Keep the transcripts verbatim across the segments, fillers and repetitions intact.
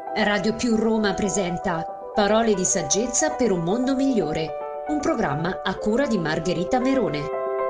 Radio Più Roma presenta Parole di saggezza per un mondo migliore, un programma a cura di Margherita Merone.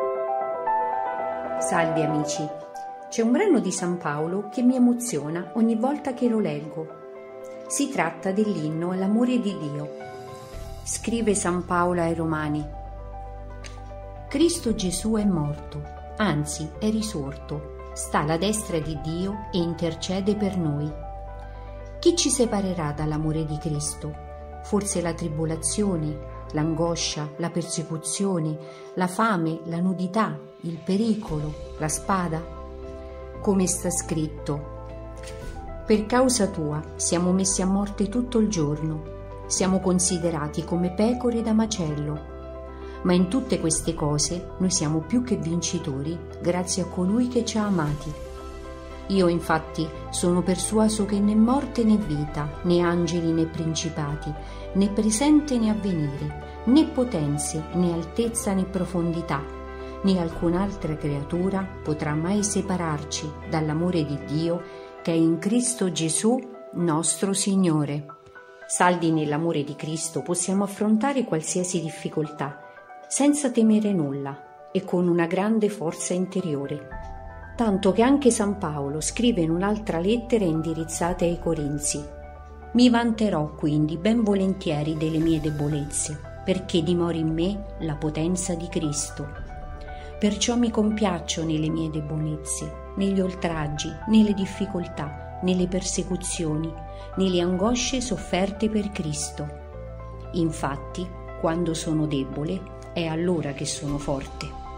Salve amici, c'è un brano di San Paolo che mi emoziona ogni volta che lo leggo. Si tratta dell'inno all'amore di Dio. Scrive San Paolo ai Romani: Cristo Gesù è morto, anzi è risorto, sta alla destra di Dio e intercede per noi. Chi ci separerà dall'amore di Cristo? Forse la tribolazione, l'angoscia, la persecuzione, la fame, la nudità, il pericolo, la spada? Come sta scritto: per causa tua siamo messi a morte tutto il giorno, siamo considerati come pecore da macello. Ma in tutte queste cose noi siamo più che vincitori grazie a colui che ci ha amati. Io infatti sono persuaso che né morte né vita, né angeli né principati, né presente né avvenire, né potenze, né altezza né profondità, né alcun'altra creatura potrà mai separarci dall'amore di Dio che è in Cristo Gesù nostro Signore. Saldi nell'amore di Cristo possiamo affrontare qualsiasi difficoltà senza temere nulla e con una grande forza interiore. Tanto che anche San Paolo scrive in un'altra lettera indirizzata ai Corinzi: mi vanterò quindi ben volentieri delle mie debolezze, perché dimori in me la potenza di Cristo. Perciò mi compiaccio nelle mie debolezze, negli oltraggi, nelle difficoltà, nelle persecuzioni, nelle angosce sofferte per Cristo. Infatti, quando sono debole, è allora che sono forte.